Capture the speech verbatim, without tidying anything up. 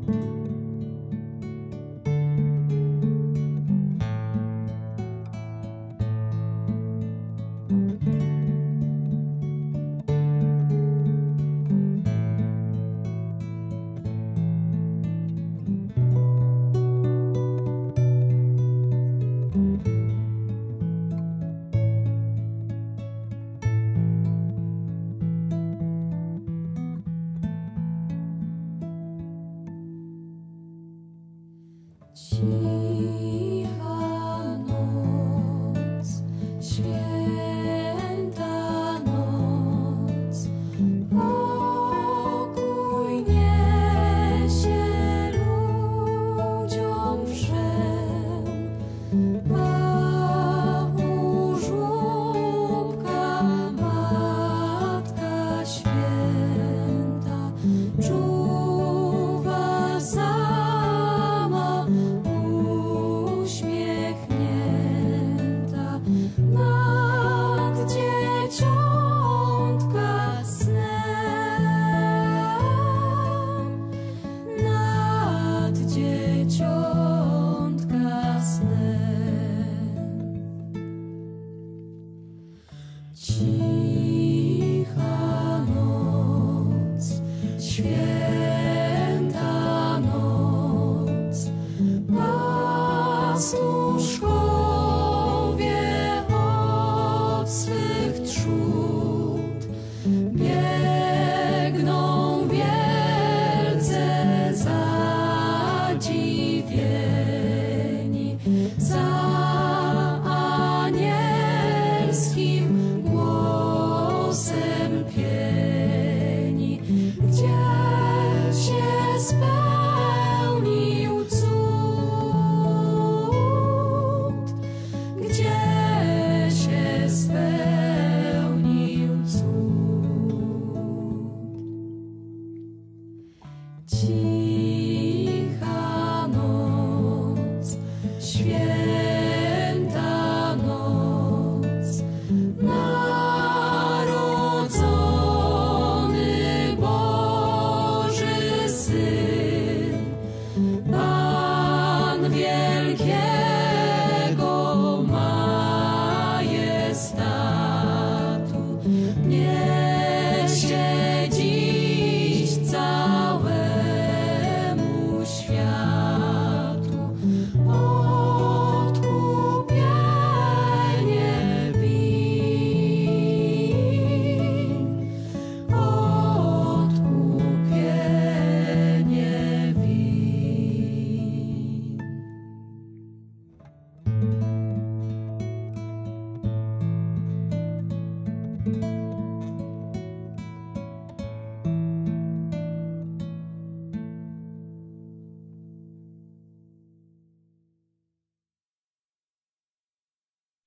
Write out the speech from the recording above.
Cicha noc, święta noc, pokój niesie ludziom wszem, a u żłobka Matka Święta czuwa sama, uśmiechnięta nad dzieciątka snem, nad dzieciątka snem. Cicha noc, święta noc, pastuszkowie od swych trzód biegną wielce zadziwieni za anielskim głosem pieni, gdzie się spełnił cud, gdzie się spełnił cud.